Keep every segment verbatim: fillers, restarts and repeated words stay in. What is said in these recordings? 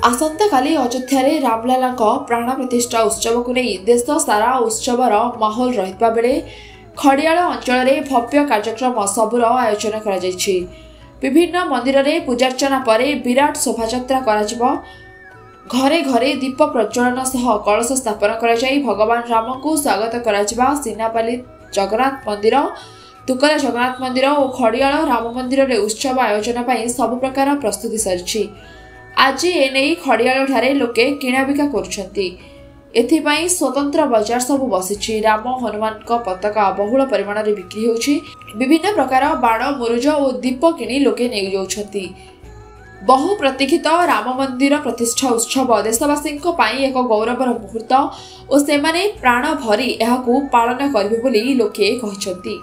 आसंता काली अयोध्या रामलाला प्राण प्रतिष्ठा उत्सव को नहीं देश सारा उत्सवर माहौल रहिबा बेले खड़ियाल अंचल में भव्य कार्यक्रम सबूर आयोजन कर विभिन्न मंदिर में पूजार्चना पर विराट शोभायात्रा करा घरे घरे दीप प्रज्वलन सह कलश स्थापन कर भगवान राम को स्वागत करा सीनापाली जगन्नाथ मंदिर तुकला जगन्नाथ मंदिर और खड़ियाल राम मंदिर में उत्सव आयोजन पर सबु प्रकार प्रस्तुति सरी आज एने खड़ियाल ठारे लोके किणाबिका करुछंती एथिपाई स्वतंत्र बजार सब बसी राम हनुमान पताका बहुल परिमाण में बिक्री होछि विभिन्न प्रकार बाण मुरुज और दीप किणी लोके नहीं जाउछंती बहु प्रतीक्षित राम मंदिर प्रतिष्ठा उत्सव देशवासी एक गौरवर मुहूर्त और सेमाने प्राण भरी एहाकू पालन करिवे बोली लोके कहिसंती।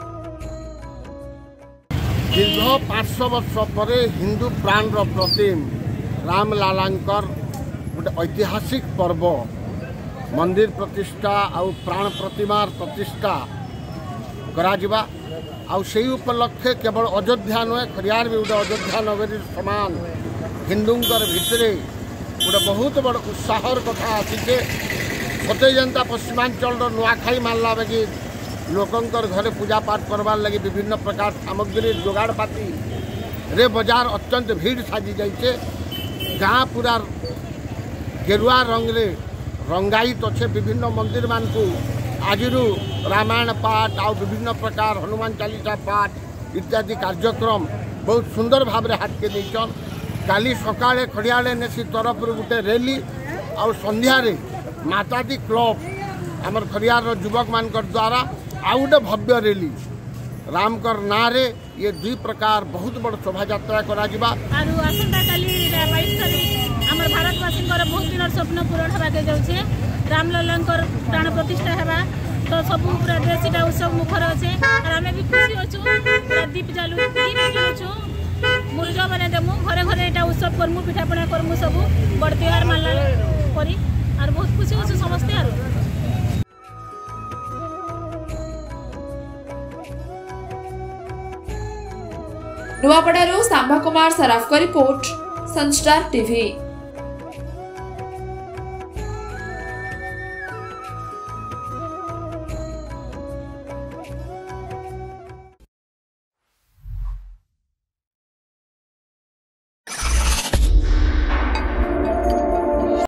दीर्घ पाँच वर्ष पर हिंदू प्राण प्रतिम रामलालांकर गोटे ऐतिहासिक पर्व मंदिर प्रतिष्ठा आउ प्राण प्रतिमार प्रतिष्ठा करा जिबा आउ से उपलक्षे केवल अयोध्या नुहे खड़ियाल भी गोटे अयोध्या नगरी समान हिंदूंकर भितरे गोटे बहुत बड़ उत्साहर कथा आसीचे सते जनता पश्चिमांचल नुआखाई मानला बेगी लोकंकर घरे पूजा पाठ करवार लगी विभिन्न प्रकार सामग्री जोगाड़पाती रे बाजार अत्यंत भीड़ साजी जाइए गाँ पूरा गेरुआ रंग रे रंगायित अच्छे विभिन्न मंदिर मान को आज रामायण पाठ आ विभिन्न प्रकार हनुमान चालीसा पाठ इत्यादि कार्यक्रम बहुत सुंदर भाव में हाथ के देचन काली सकाळे खड़ियाले नेसी तरफ गोटे रैली आ संध्यारे मातादी क्लब आमर खड़ियार युवक मान द्वारा आ गोटे भव्य रैली रामकर ना रे ये दुई प्रकार बहुत बड़ शोभा यात्रा करा जिबा आरु आसंता काली बाईस तारीख हमर भारतवासी बहुत दिन स्वप्न पूरण होबाके जाउछे रामलालांकर प्राण प्रतिष्ठा हेबा तो सब पूरा देश इटा उत्सव मुखर अच्छे और आम भी खुशी अच्छु पूरा दीप जालु दीप जालुछु मुरुज माने देमु घरे घरे इटा उत्सव करमु पिठापना करमु सब बड़ त्योहार मानला करी और बहुत खुशी अच्छु समस्ते आरु नुआपड़ारू सांबा कुमार सराफ का रिपोर्ट सनस्टार टीवी।